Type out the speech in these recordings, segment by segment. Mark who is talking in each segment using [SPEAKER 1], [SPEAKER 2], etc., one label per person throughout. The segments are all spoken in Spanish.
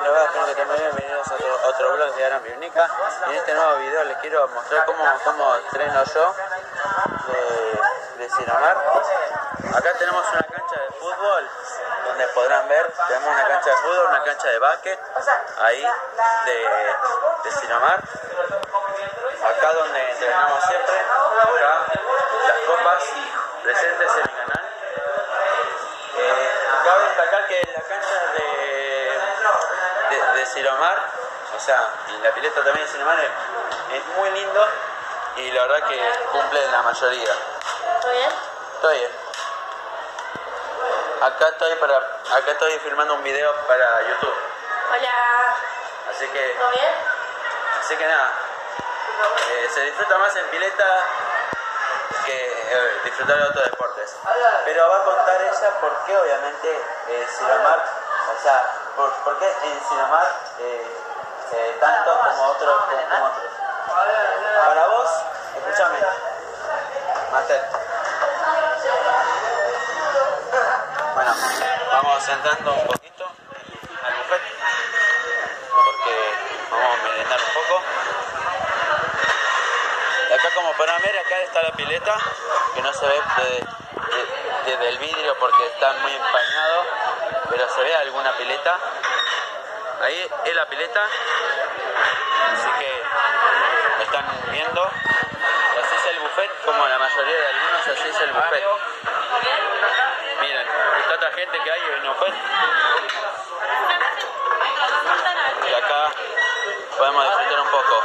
[SPEAKER 1] Hola, espero que estén muy bien. Bienvenidos a otro vlog de Ana Biónica. En este nuevo video les quiero mostrar cómo entreno yo de Sinamar. Acá tenemos una cancha de fútbol, donde podrán ver, tenemos una cancha de fútbol, una cancha de básquet, ahí de Sinamar. Acá donde entrenamos siempre, acá las copas presentes en mi canal. Cabe destacar que la cancha de Sinamar, o sea, y la pileta también de Sinamar es muy lindo y la verdad que cumple la mayoría.
[SPEAKER 2] ¿Todo bien?
[SPEAKER 1] Todo bien. Acá estoy filmando un video para YouTube.
[SPEAKER 2] Hola.
[SPEAKER 1] Así que,
[SPEAKER 2] ¿Todo bien?
[SPEAKER 1] así que nada, se disfruta más en pileta que disfrutar de otros deportes. Pero va a contar ella por qué obviamente Sinamar, o sea, por qué en Sinamar tanto como otros. Para vos, escúchame, Master. Bueno, vamos entrando un poquito al buffet porque vamos a merendar un poco. Y acá, como podrán ver, acá está la pileta, que no se ve desde el vidrio porque está muy empañado, pero se ve alguna pileta. Ahí es la pileta, así que están viendo. Y así es el buffet, como la mayoría de algunos, así es el buffet. Miren, tanta gente que hay en el buffet. Y acá podemos disfrutar un poco.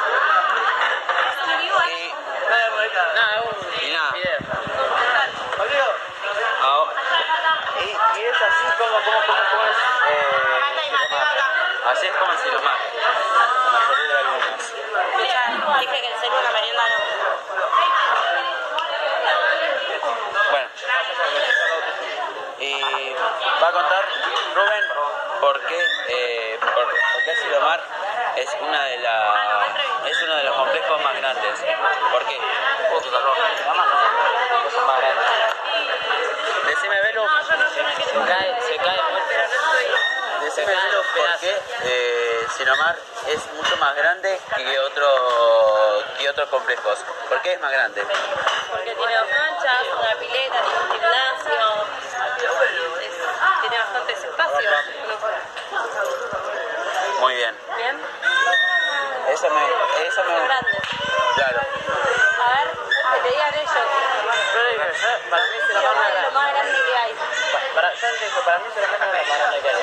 [SPEAKER 1] Y nada. Y es así como es Sinamar. Así es como en Sinamar, la mayoría de algunos.
[SPEAKER 2] Escucha, dije que el celu la merienda no.
[SPEAKER 1] Bueno, y va a contar Rubén por qué Sinamar es uno de los complejos más grandes. ¿Por qué? Decime, Velo. Se cae muerto. Decime, Velo, por qué Sinamar es mucho más grande que otros complejos. ¿Por qué es más grande?
[SPEAKER 2] Porque tiene dos canchas, una pileta, tiene un gimnasio, tiene bastantes espacios.
[SPEAKER 1] Muy bien.
[SPEAKER 2] ¿Bien?
[SPEAKER 1] Eso me...
[SPEAKER 2] Son grandes.
[SPEAKER 1] Claro.
[SPEAKER 2] A ver, que te digan ellos.
[SPEAKER 3] Para mí se lo
[SPEAKER 2] Es lo más grande que hay.
[SPEAKER 3] para mí se lo más grande que hay.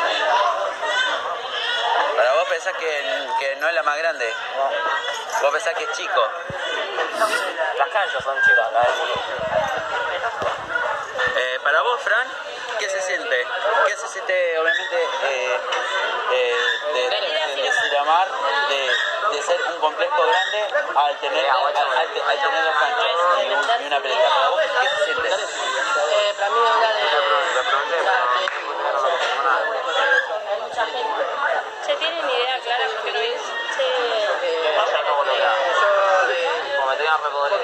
[SPEAKER 1] Para vos pensás que no es la más grande. Vos pensás que es chico.
[SPEAKER 3] Las canchas son chicas, la del fútbol.
[SPEAKER 1] Para vos, Fran, ¿qué se siente? ¿Qué se siente, obviamente, de Sinamar, de ser un complejo grande al tener dos canchas y una pelota? Para vos, ¿qué se siente?
[SPEAKER 2] Para mí habla de... Hay mucha gente. ¿Se tienen idea clara porque lo hice?
[SPEAKER 3] Como me tengan repoder.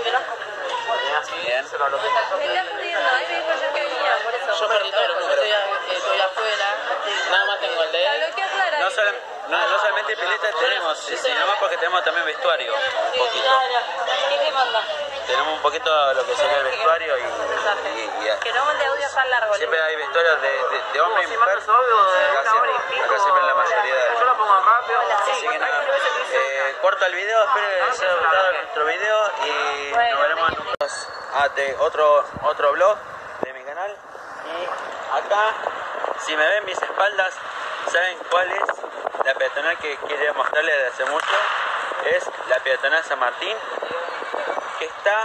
[SPEAKER 1] Bien.
[SPEAKER 2] Me está jodiendo, ahí me dijo yo que venía, por eso.
[SPEAKER 3] Yo perdí todos los números. Estoy afuera. Nada más tengo el de
[SPEAKER 2] La
[SPEAKER 3] él.
[SPEAKER 2] bloquea Clara.
[SPEAKER 1] No solamente piletas tenemos, sino más porque tenemos también vestuario. Un poquito.
[SPEAKER 2] ¿Qué te manda?
[SPEAKER 1] Tenemos un poquito lo que sería el vestuario y
[SPEAKER 2] Que no mande audio tan largo.
[SPEAKER 1] siempre hay vestuarios de hombre y mujer. Acá siempre la mayoría de...
[SPEAKER 3] Yo lo pongo rápido.
[SPEAKER 1] Así que nada, corto el video, espero que les haya gustado nuestro video y nos veremos en otro vlog de mi canal. Y acá, si me ven mis espaldas, saben cuál es la peatonal que quiero mostrarles desde hace mucho. Es la peatonal San Martín, que está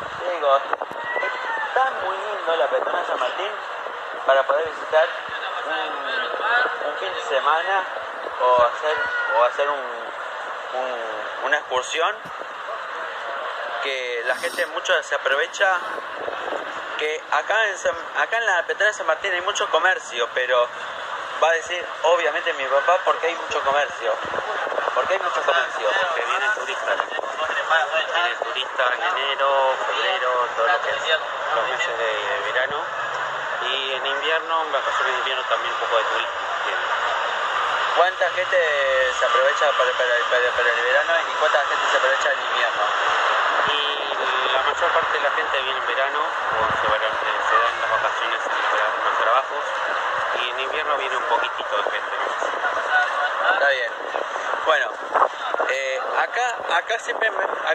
[SPEAKER 1] muy lindo la peatonal San Martín para poder visitar un fin de semana o hacer una excursión, que la gente mucho se aprovecha. Que acá en la peatonal de San Martín hay mucho comercio, pero va a decir obviamente mi papá porque hay mucho comercio. Porque hay mucho comercio.
[SPEAKER 3] Que vienen turistas. Vienen turistas en enero, febrero, todo lo que es los meses de verano. Y en invierno, en vacaciones de invierno también un poco de turismo.
[SPEAKER 1] ¿Cuánta gente se aprovecha para el verano y cuánta gente se aprovecha en invierno?
[SPEAKER 3] Y la mayor parte de la gente viene en verano o se dan las vacaciones en los trabajos, y en invierno viene un poquitito de gente, ¿no?
[SPEAKER 1] Está bien. Bueno, acá siempre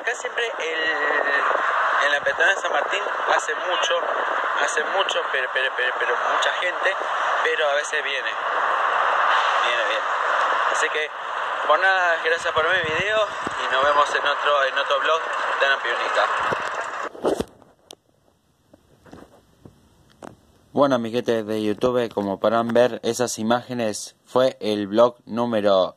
[SPEAKER 1] en la peatonal de San Martín hace mucho, pero mucha gente, pero a veces viene bien. Así que, por nada, gracias por ver mi video y nos vemos en otro vlog de Aran Pionica. Bueno, amiguetes de YouTube, como podrán ver, esas imágenes fue el vlog número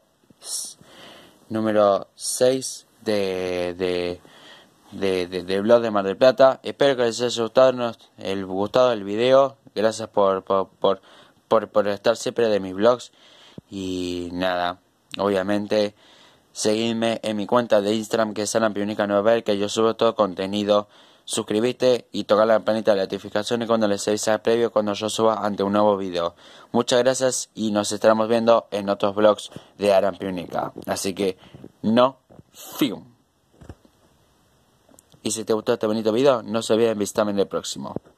[SPEAKER 1] 6 de vlog de Mar del Plata. Espero que les haya gustado el video. Gracias por estar siempre de mis vlogs. Y nada, obviamente seguidme en mi cuenta de Instagram, que es Aran Pionica 9, que yo subo todo contenido. Suscríbete y toca la campanita de notificaciones cuando les avisa previo cuando yo suba ante un nuevo video. Muchas gracias y nos estaremos viendo en otros vlogs de Aran Pionica. Así que no fium. Y si te gustó este bonito video, no se olviden visitarme en el próximo.